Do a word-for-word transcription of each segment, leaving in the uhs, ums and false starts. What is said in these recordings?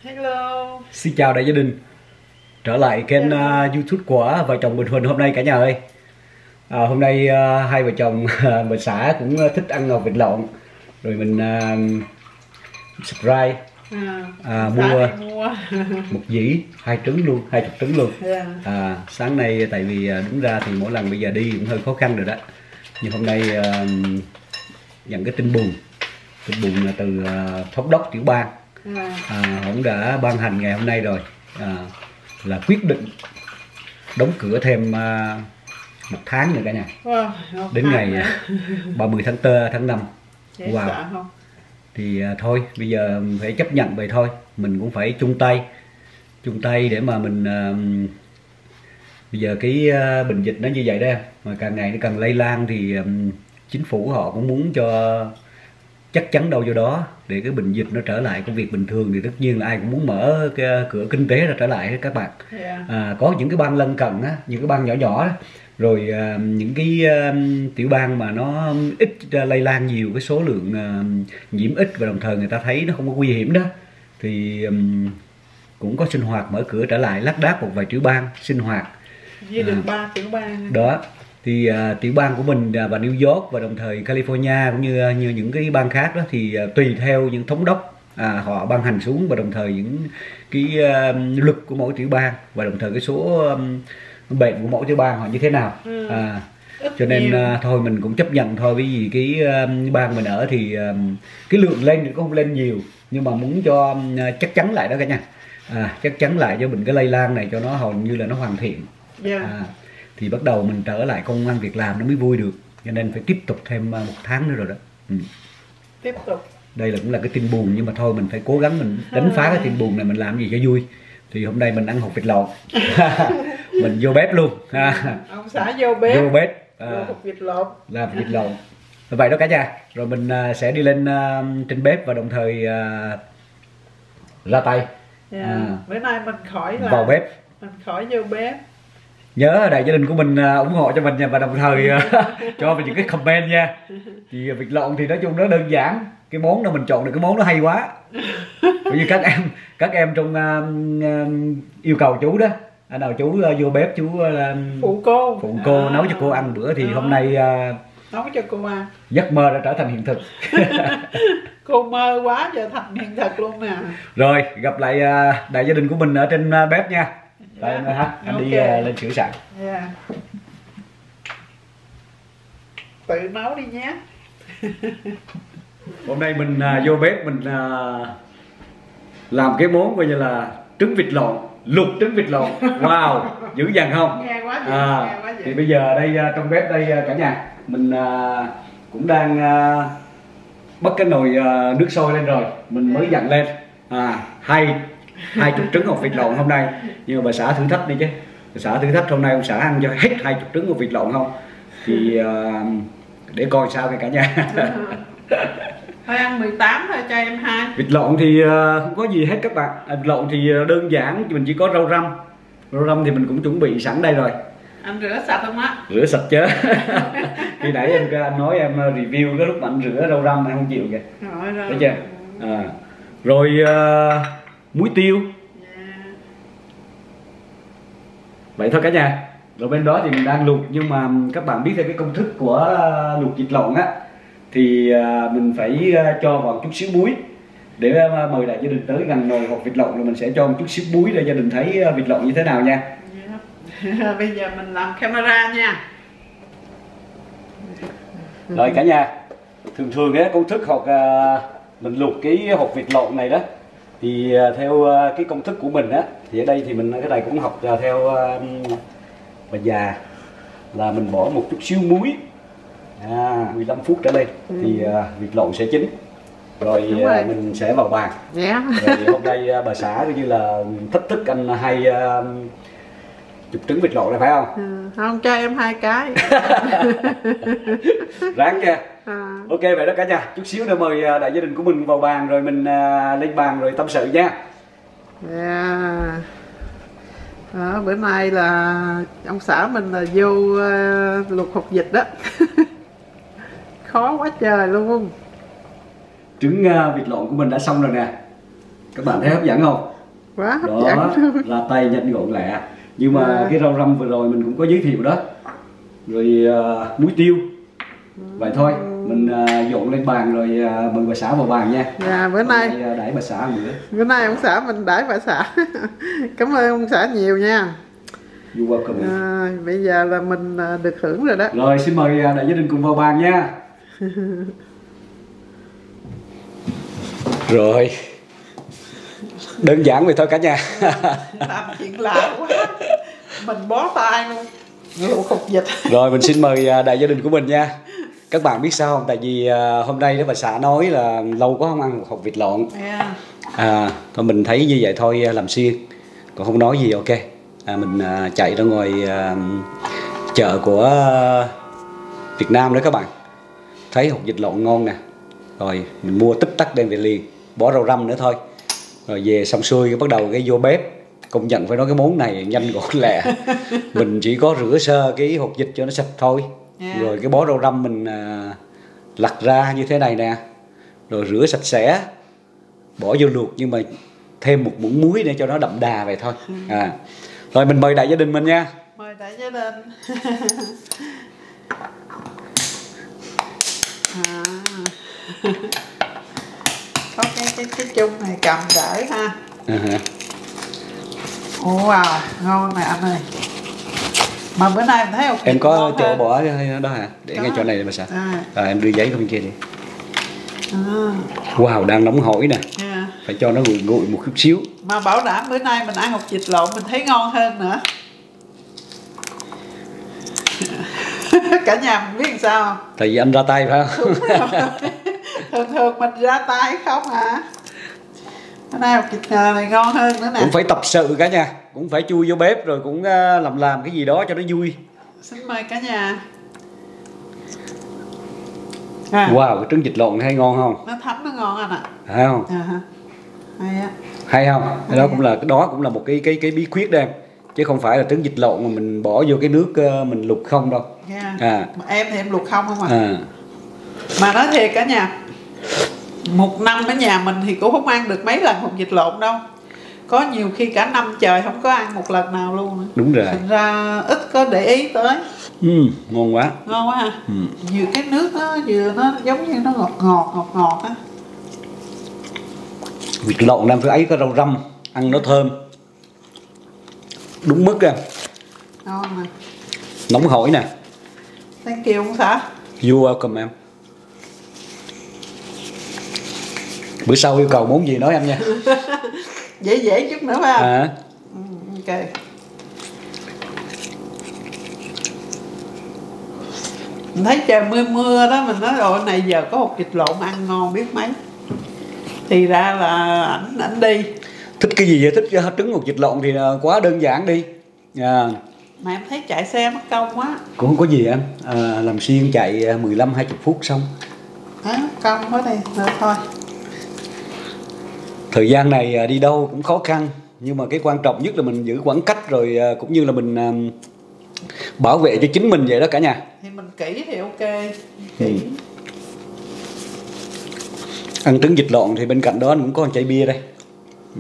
Hello. Xin chào đại gia đình. Trở lại kênh uh, YouTube của vợ chồng Bình Huỳnh hôm nay cả nhà ơi. À, hôm nay uh, hai vợ chồng bà xã cũng thích ăn ngọt vịt lộn. Rồi mình uh, subscribe À, à, mua, mua một dĩ hai trứng luôn, hai chục trứng luôn. yeah. À, sáng nay tại vì đúng ra thì mỗi lần bây giờ đi cũng hơi khó khăn rồi đó. Nhưng hôm nay uh, nhận cái tin buồn, tin buồn là từ uh, thống đốc tiểu bang. À, ông đã ban hành ngày hôm nay rồi, à, là quyết định đóng cửa thêm à, một tháng nữa cả nhà. Wow, đến ngày ba mươi tháng tư tháng năm. Wow. Không? Thì à, thôi bây giờ phải chấp nhận vậy thôi, mình cũng phải chung tay chung tay để mà mình à, bây giờ cái à, bệnh dịch nó như vậy đó, mà càng ngày nó càng lây lan thì à, chính phủ họ cũng muốn cho chắc chắn đâu vô đó để cái bệnh dịch nó trở lại công việc bình thường, thì tất nhiên là ai cũng muốn mở cái cửa kinh tế ra trở lại hết các bạn. Yeah. À, có những cái bang lân cận á, những cái bang nhỏ nhỏ đó, rồi à, những cái à, tiểu bang mà nó ít à, lây lan nhiều, cái số lượng à, nhiễm ít và đồng thời người ta thấy nó không có nguy hiểm đó, thì um, cũng có sinh hoạt mở cửa trở lại, lác đác một vài tiểu bang sinh hoạt Với được ba à, tiểu bang đó. Thì uh, tiểu bang của mình uh, và New York và đồng thời California cũng như như những cái bang khác đó thì uh, tùy theo những thống đốc uh, họ ban hành xuống, và đồng thời những cái uh, luật của mỗi tiểu bang và đồng thời cái số um, bệnh của mỗi tiểu bang họ như thế nào. ừ. À, cho nên uh, thôi mình cũng chấp nhận thôi, bởi vì cái uh, bang mình ở thì uh, cái lượng lên thì cũng không lên nhiều, nhưng mà muốn cho uh, chắc chắn lại đó cả nhà. À, chắc chắn lại cho mình cái lây lan này cho nó hầu như là nó hoàn thiện. Yeah. À, thì bắt đầu mình trở lại công ăn việc làm nó mới vui được, cho nên phải tiếp tục thêm một tháng nữa rồi đó. Ừ. Tiếp tục. Đây là cũng là cái tin buồn, nhưng mà thôi mình phải cố gắng mình đánh phá cái tin buồn này, mình làm gì cho vui. Thì hôm nay mình ăn hột vịt lộn. Mình vô bếp luôn. Ông xã vô bếp. Vô bếp. À, vô hột vịt lộn. làm vịt lộn. Vậy đó cả nhà. Rồi mình sẽ đi lên uh, trên bếp và đồng thời uh, ra tay. Yeah. À, bữa nay mình khỏi là vào bếp. Mình khỏi vô bếp. Nhớ đại gia đình của mình uh, ủng hộ cho mình nha, và đồng thời uh, cho mình những cái comment nha. Thì vịt lộn thì nói chung nó đơn giản, cái món nào mình chọn được cái món nó hay quá. Bởi vì các em các em trong uh, uh, yêu cầu chú đó, anh nào chú uh, vô bếp chú uh, phụ cô phụ cô à, nấu cho cô ăn bữa, thì à, hôm nay uh, nấu cho cô ăn. Giấc mơ đã trở thành hiện thực. Cô mơ quá giờ thành hiện thực luôn nè. Rồi gặp lại uh, đại gia đình của mình ở trên uh, bếp nha. Đây Yeah. anh, anh Okay. đi uh, lên sửa sẵn. Yeah. Tự nấu đi nhé. Hôm nay mình uh, vô bếp mình uh, làm cái món coi như là trứng vịt lộn, luộc trứng vịt lộn. Wow, dữ dằn không? Nghe quá dữ, à, nghe quá dữ. Thì bây giờ đây uh, trong bếp đây uh, cả nhà mình uh, cũng đang uh, bắt cái nồi uh, nước sôi lên rồi, mình mới dặn lên à, hai hai chục trứng hột vịt lộn hôm nay. Nhưng mà bà xã thử thách đi chứ, bà xã thử thách hôm nay ông xã ăn cho hết hai chục trứng hột vịt lộn không, thì uh, để coi sao kìa cả nhà. Thôi ăn mười tám thôi cho em hai. Vịt lộn thì uh, không có gì hết các bạn. À, vịt lộn thì đơn giản, mình chỉ có rau răm. Rau răm thì mình cũng chuẩn bị sẵn đây rồi. Anh rửa sạch không á? Rửa sạch chứ. Khi nãy em anh nói em review cái lúc mà anh rửa rau răm anh không chịu kìa. Rồi rồi. Thấy chưa? À, rồi uh, muối tiêu. Yeah. Vậy thôi cả nhà. Rồi bên đó thì mình đang luộc, nhưng mà các bạn biết theo cái công thức của luộc vịt lộn á, thì uh, mình phải uh, cho vào chút xíu muối để uh, mời đại gia đình tới gần nồi hột vịt lộn, rồi mình sẽ cho một chút xíu muối để gia đình thấy uh, vịt lộn như thế nào nha. Yeah. Bây giờ mình làm camera nha. Rồi cả nhà, thường thường á công thức hột uh, mình luộc cái hột vịt lộn này đó, thì uh, theo uh, cái công thức của mình á, thì ở đây thì mình cái này cũng học uh, theo uh, bà già, là mình bỏ một chút xíu muối à, mười lăm phút trở lên ừ. thì uh, vịt lộn sẽ chín. Rồi, uh, mình sẽ vào bàn. Yeah. Rồi hôm nay uh, bà xã coi như là thách thức anh hai uh, chục trứng vịt lộn này phải không? Ừ, không, cho em hai cái. Ráng nha. À. Ok vậy đó cả nhà, chút xíu nữa mời đại gia đình của mình vào bàn, rồi mình uh, lên bàn rồi tâm sự nha. Yeah. À, bữa nay là ông xã mình là vô uh, luộc hột vịt đó. Khó quá trời luôn. Trứng uh, vịt lộn của mình đã xong rồi nè. Các bạn thấy hấp dẫn không? Quá hấp Đó, dẫn. ra tay nhanh gọn lẹ. Nhưng mà À. cái rau răm vừa rồi mình cũng có giới thiệu đó. Rồi uh, muối tiêu. Vậy thôi, mình uh, dọn lên bàn rồi uh, mời bà xã vào bàn nha. Dạ, bữa nay uh, đãi bà xã một bữa. bữa nay ông xã mình đãi bà xã. Cảm ơn ông xã nhiều nha. You're welcome. À, bây giờ là mình à, được hưởng rồi đó. Rồi xin mời uh, đại gia đình cùng vào bàn nha. Rồi. Đơn giản vậy thôi cả nhà. Làm chuyện lạ quá. Mình bó tay luôn. Luộc hột vịt. Rồi mình xin mời uh, đại gia đình của mình nha. Các bạn biết sao không? Tại vì uh, hôm nay đó bà xã nói là lâu quá không ăn một hột vịt lộn. Yeah. À, thôi mình thấy như vậy thôi làm xuyên. Còn không nói gì ok. À, mình uh, chạy ra ngoài uh, chợ của uh, Việt Nam đó các bạn. Thấy hột vịt lộn ngon nè. Rồi mình mua tích tắc đem về liền. Bỏ rau răm nữa thôi. Rồi về xong xuôi bắt đầu cái vô bếp. Công nhận phải nói cái món này nhanh gọn lẹ. Mình chỉ có rửa sơ cái hột vịt cho nó sạch thôi. Yeah. Rồi cái bó rau răm mình à, lặt ra như thế này nè. Rồi rửa sạch sẽ. Bỏ vô luộc nhưng mà thêm một muỗng muối để cho nó đậm đà vậy thôi. À. Rồi mình mời đại gia đình mình nha. Mời đại gia đình. À. Có cái cái cái chung này cầm đỡ ha. Uh-huh. Wow, ngon nè anh ơi. Mà bữa nay mình thấy hột vịt em có chỗ hơn. bỏ đó hả? Để ngay chỗ này để mà sao? À. À, em đưa giấy qua bên kia đi. À. Wow, đang nóng hổi nè. Yeah. Phải cho nó nguội nguội một chút xíu. Mà bảo đảm bữa nay mình ăn hột vịt lộn mình thấy ngon hơn nữa. Cả nhà mình biết làm sao không? Tại vì anh ra tay phải không? Thường thường mình ra tay không à. Cái này hột vịt này ngon hơn nữa nè. Cũng phải tập sự cả nhà. Cũng phải chui vô bếp rồi cũng làm làm cái gì đó cho nó vui. Xin mời cả nhà. À. Wow, cái trứng vịt lộn hay ngon không? Nó thấm nó ngon anh ạ. À. Hay không? À, hay á. Hay không? Hay đó cũng là đó cũng là một cái cái cái bí quyết đây. Chứ không phải là trứng vịt lộn mà mình bỏ vô cái nước mình luộc không đâu. Yeah. À. Em thì em luộc không không à. À. Mà nói thiệt cả nhà, một năm ở nhà mình thì cũng không ăn được mấy lần hột vịt lộn đâu. Có nhiều khi cả năm trời không có ăn một lần nào luôn nữa. Đúng rồi. Thành ra ít có để ý tới. Ừ, ngon quá. Ngon quá ha. Ừ. Vừa cái nước nó vừa nó giống như nó ngọt ngọt ngọt ngọt á. Vịt lộn nam thứ ấy có rau răm, ăn nó thơm. Đúng mức ra. Ngon nè. Nóng hổi nè. Thank you ông xã. You're welcome em. Bữa sau yêu cầu món gì nói em nha. Dễ dễ chút nữa phải không? À. Ok. Mình thấy trời mưa mưa đó, mình nói rồi này giờ có hột vịt lộn ăn ngon biết mấy. Thì ra là ảnh ảnh đi. Thích cái gì vậy? Thích trứng hột vịt lộn thì quá đơn giản đi. À. Mà em thấy chạy xe mất công quá. Cũng không có gì em. À, làm xuyên chạy mười lăm hai mươi phút xong. À, công quá đây, được thôi. Thời gian này đi đâu cũng khó khăn. Nhưng mà cái quan trọng nhất là mình giữ khoảng cách rồi cũng như là mình bảo vệ cho chính mình vậy đó cả nhà. Thì mình kỹ thì ok. Kỹ. Ừ. Ăn trứng vịt lộn thì bên cạnh đó anh cũng có một chai bia đây. Ừ.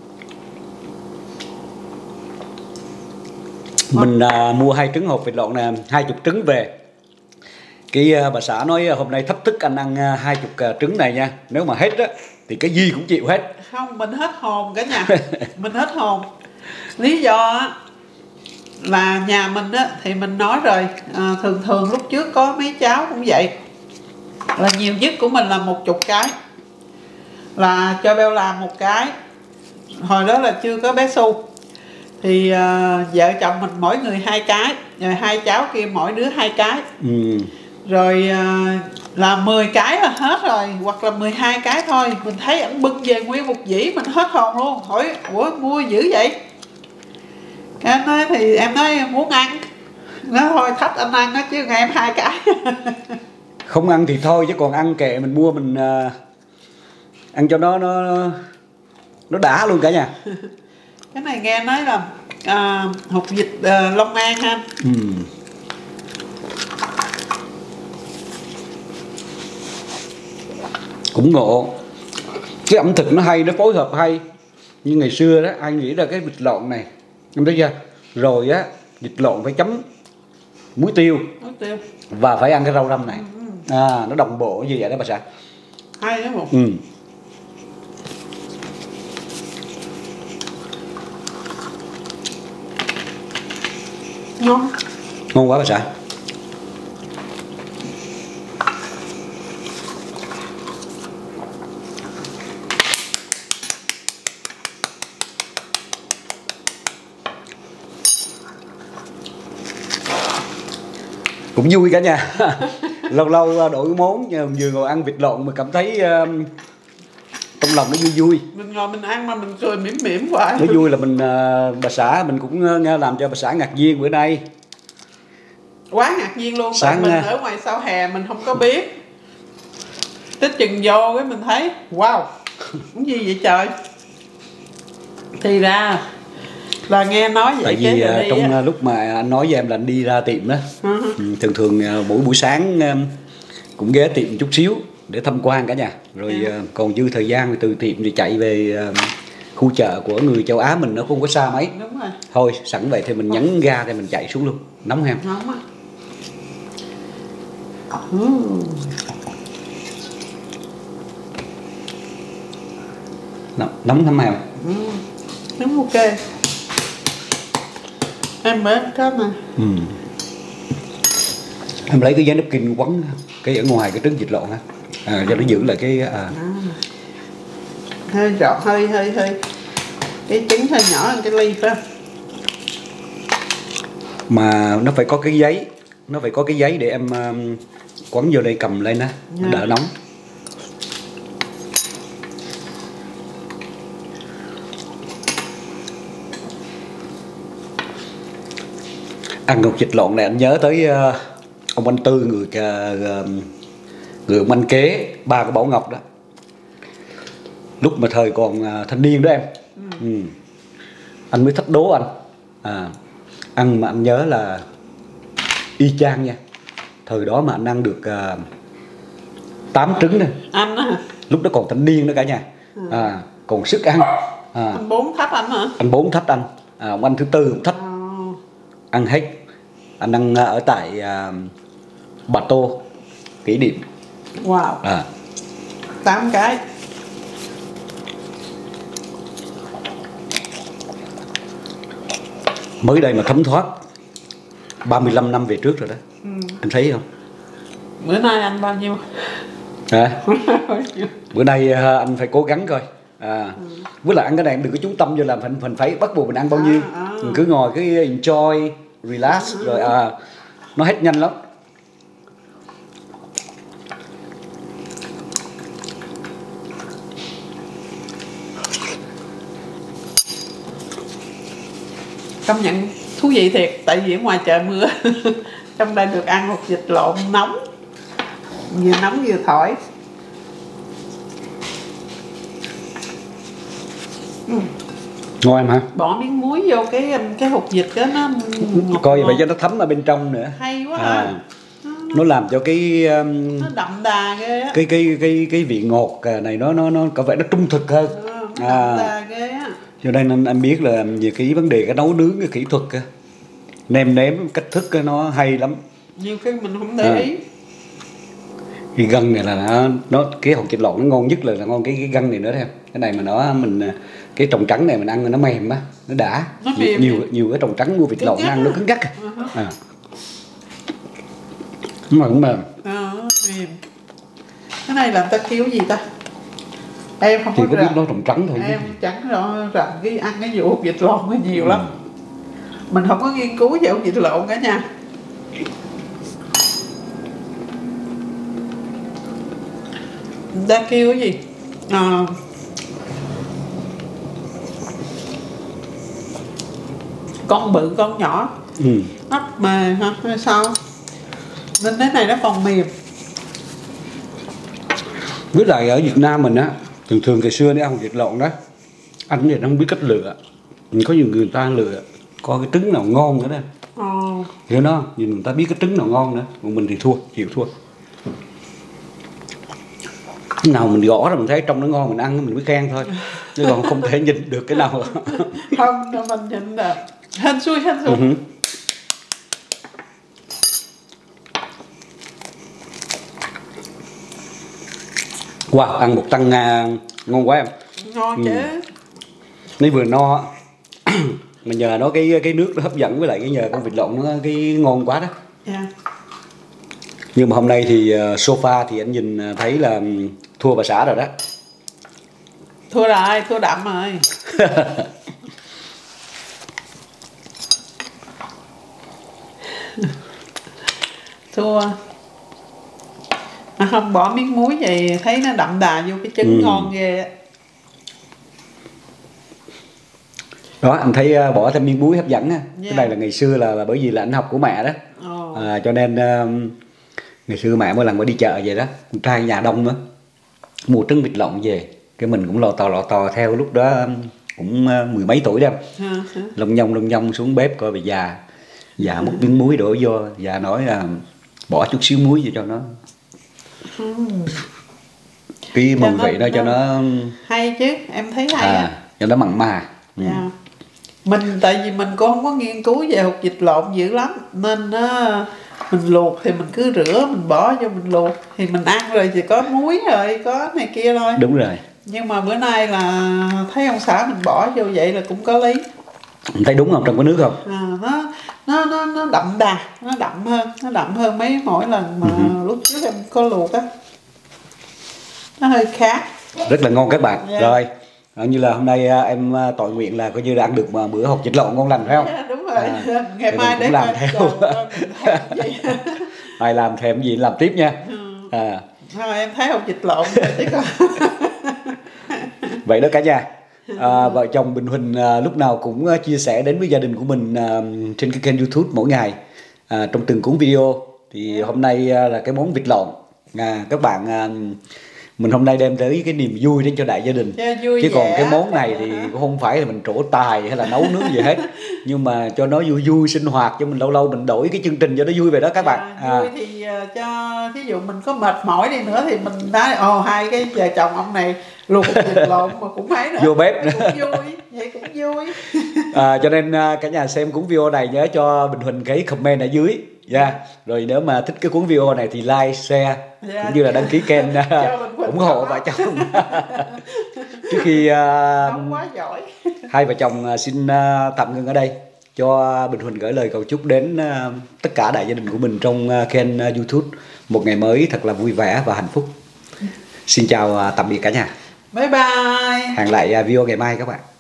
Mình à, mua hai trứng hột vịt lộn nè, hai chục trứng về. Cái à, bà xã nói hôm nay thách thức anh ăn hai chục à, trứng này nha. Nếu mà hết á thì cái gì cũng chịu hết. Không, mình hết hồn cả nhà. Mình hết hồn. Lý do á là nhà mình á thì mình nói rồi, à, thường thường lúc trước có mấy cháu cũng vậy, là nhiều nhất của mình là một chục cái, là cho Beo làm một cái. Hồi đó là chưa có bé Su thì uh, vợ chồng mình mỗi người hai cái, rồi hai cháu kia mỗi đứa hai cái. Ừ. Rồi uh, là mười cái là hết rồi, hoặc là mười hai cái thôi. Mình thấy ảnh bưng về nguyên một dĩ, mình hết hồn luôn. Hỏi ủa mua dữ vậy? Em nói thì em nói em muốn ăn. Nó thôi thách anh ăn đó chứ em hai cái. Không ăn thì thôi chứ còn ăn kệ mình mua mình uh, ăn cho nó nó nó đã luôn cả nhà. Cái này nghe nói là à, hột vịt à, Long An ha. Ừ. Cũng ngộ. cái ẩm thực nó hay, nó phối hợp hay. Như ngày xưa đó ai nghĩ ra cái vịt lộn này, em thấy chưa? Rồi á vịt lộn phải chấm muối tiêu, muối tiêu và phải ăn cái rau răm này. Ừ. À, nó đồng bộ như vậy đó bà xã. Hay đó một. Ừ. Ngon. Ngon quá bà xã. Cũng vui cả nhà. Lâu lâu đổi món vừa ngồi ăn vịt lộn mà cảm thấy uh, trong lòng nó vui vui. Mình ngồi mình ăn mà mình cười mỉm mỉm hoài. Nó vui là mình uh, bà xã mình cũng uh, làm cho bà xã ngạc nhiên bữa nay. Quá ngạc nhiên luôn. Sáng Tại mình ở ngoài sau hè mình không có biết. Tích chừng vô cái mình thấy wow, cái gì vậy trời. Thì ra là nghe nói vậy. Tại vì uh, trong uh, lúc mà anh nói với em là anh đi ra tiệm đó. Uh-huh. Thường thường uh, mỗi buổi sáng uh, cũng ghé tiệm chút xíu để tham quan cả nhà. Rồi yeah. uh, còn dư thời gian từ tiệm thì chạy về uh, khu chợ của người châu Á mình, nó không có xa mấy. Đúng rồi. Thôi sẵn vậy thì mình Không. nhấn ga thì mình chạy xuống luôn. Nóng ha. Nóng á. Uh. Nóng lắm em. Ừ. Nóng ok. Em mới có mà. Ừ. Em lấy cái giấy napkin quấn cái ở ngoài cái trứng vịt lộn á, à, cho nó giữ lại cái à. À. Hơi rõ, hơi hơi hơi cái trứng hơi nhỏ hơn cái ly phải không? Mà nó phải có cái giấy, nó phải có cái giấy để em um, quấn vô đây cầm lên á, nó đỡ nóng. Ăn cục vịt lộn này anh nhớ tới uh, ông anh Tư, người uh, người ông anh kế ba cái Bảo Ngọc đó, lúc mà thời còn uh, thanh niên đó em. Ừ. Ừ. Anh mới thách đố anh à, ăn mà anh nhớ là y chang nha. Thời đó mà anh ăn được uh, tám trứng nè. Anh á? Lúc đó còn thanh niên đó cả nhà. Ừ. À, còn sức ăn. À. Anh bốn thách anh hả? Anh bốn thách anh. À, ông anh thứ tư cũng thách. Oh. Ăn hết. Anh ăn ở tại uh, Bà Tô kỷ niệm. Wow. À. tám cái. Mới đây mà thấm thoát ba mươi lăm năm về trước rồi đó. Ừ. Anh thấy không? Bữa nay anh bao nhiêu? À, bữa nay anh phải cố gắng coi. À, ừ. Với lại ăn cái này đừng có chú tâm vô làm, mình phải bắt buộc mình ăn bao nhiêu. À, à. Mình cứ ngồi cái enjoy, relax. À, rồi à, nó hết nhanh lắm. Công nhận thú vị thiệt, tại vì ở ngoài trời mưa trong đây được ăn một vịt lộn nóng, vừa nóng vừa thổi. Ừ. Ngon em hả? Bỏ miếng muối vô cái cái hột vịt đó nó ngọt coi ngọt. vậy cho nó thấm ở bên trong nữa. Hay quá à. À. Nó, nó làm cho cái um, nó đậm đà ghê á. Cái cái cái cái vị ngọt này nó nó nó có vẻ nó trung thực hơn. Ừ, nó à. Đậm đà ghê á. Cho nên anh, anh biết là về cái vấn đề cái nấu nướng, cái kỹ thuật nêm nếm cách thức nó hay lắm. Nhiều khi mình không để à. ý. Cái gân này là nó, nó cái hột vịt lộn nó ngon nhất là, là ngon cái cái gân này nữa thêm. Cái này mà nó mình cái trồng trắng này mình ăn nó mềm á, nó đã. Nó nhiều, nhiều nhiều cái trồng trắng mua vịt lộn ăn nó cứng cắc. Uh-huh. À. Nó cũng mềm. À, mềm. Cái này làm ta kêu gì ta? Em không thì có biết nó trồng trắng thôi. Em chẳng rõ rằng cái ăn cái vụ vịt lộn nó nhiều ừ. lắm. Mình không có nghiên cứu về vịt lộn cả nha. Người ta kêu cái gì? À, con bự con nhỏ. Ừ. Nó mềm hả? Hay sao? Nên cái này nó còn mềm. Với lại ở Việt Nam mình á, thường thường ngày xưa đi ăn vịt lộn đó, anh thì nó không biết cách lựa. Có nhiều người ta lựa coi cái trứng nào ngon nữa đó. Oh. Hiểu đó, nhìn người ta biết cái trứng nào ngon nữa, còn mình thì thua, chịu thua. nào mình gõ rồi mình thấy trong nó ngon mình ăn mình mới khen thôi, chứ còn không thể nhìn được cái nào. Không, mình nhìn là hên xui hên xui. Uh-huh. Wow, ăn một tăng uh, ngon quá em. Ngon chứ. Ừ. Nó vừa no mà nhờ nó cái cái nước nó hấp dẫn, với lại cái nhờ con vịt lộn nó cái ngon quá đó. Yeah. Nhưng mà hôm nay thì uh, sofa thì anh nhìn thấy là thua bà xã rồi đó. Thua rồi, thua đậm rồi. Thua. Mà không bỏ miếng muối vậy thấy nó đậm đà vô cái trứng. Ừ. Ngon ghê á. Đó, anh thấy uh, bỏ thêm miếng muối hấp dẫn á. Yeah. Cái này là ngày xưa là, là bởi vì là anh học của mẹ đó. Oh. À, cho nên uh, ngày xưa mẹ mỗi lần mà đi chợ về đó, con trai nhà đông nữa, mua trứng vịt lộn về, cái mình cũng lò tò lò tò theo. Lúc đó cũng uh, mười mấy tuổi đó em. Uh -huh. Lông nhông lông nhông xuống bếp coi bà già già múc miếng muối đổ vô, già nói là bỏ chút xíu muối vô cho nó uh. cái mùi vị đó cho nó hay chứ, em thấy hay. À, cho nó mặn mà. Ừ. Yeah. Mình tại vì mình cũng không có nghiên cứu về hột vịt lộn dữ lắm, nên uh, mình luộc thì mình cứ rửa mình bỏ vô mình luộc thì mình ăn rồi thì có muối rồi có này kia thôi. Đúng rồi. Nhưng mà bữa nay là thấy ông xã mình bỏ vô vậy là cũng có lý. Mình thấy đúng không, trong cái nước không? À, nó nó nó nó đậm đà, nó đậm hơn, nó đậm hơn mấy mỗi lần mà uh-huh. lúc trước em có luộc á, nó hơi khác. Rất là ngon các bạn. Yeah. Rồi như là hôm nay em tội nguyện là coi như là ăn được mà bữa hột vịt lộn ngon lành phải không? Yeah, đúng rồi. À, ngày mai để làm theo. Mai làm thèm gì làm tiếp nha. Ừ. À. Thôi em thấy hột vịt lộn chứ còn. Vậy đó cả nhà. À, vợ chồng Bình Huỳnh à, lúc nào cũng chia sẻ đến với gia đình của mình à, trên cái kênh YouTube mỗi ngày à, trong từng cuốn video. Thì yeah. hôm nay à, là cái món vịt lộn. À, các bạn à, mình hôm nay đem tới cái niềm vui đến cho đại gia đình. Yeah, chứ còn cái món này thì cũng không phải là mình trổ tài hay là nấu nướng gì hết, nhưng mà cho nó vui vui sinh hoạt, cho mình lâu lâu mình đổi cái chương trình cho nó vui vậy đó các bạn. À, vui à. Thì uh, cho ví dụ mình có mệt mỏi đi nữa thì mình nói ồ oh, hai cái vợ chồng ông này luộc vịt lộn mà cũng mấy nữa vô bếp nữa cũng vui, vậy cũng vui. À, cho nên uh, cả nhà xem cuốn video này nhớ cho Bình Huỳnh cái comment ở dưới. Yeah. Rồi nếu mà thích cái cuốn video này thì like, share, yeah, cũng như là đăng ký kênh uh, ủng hộ vợ chồng. Trước khi uh, quá giỏi. hai vợ chồng uh, xin uh, tạm ngưng ở đây, cho Bình Huỳnh gửi lời cầu chúc đến uh, tất cả đại gia đình của mình trong uh, kênh uh, YouTube một ngày mới thật là vui vẻ và hạnh phúc. Xin chào uh, tạm biệt cả nhà. Bye bye. Hẹn lại uh, video ngày mai các bạn.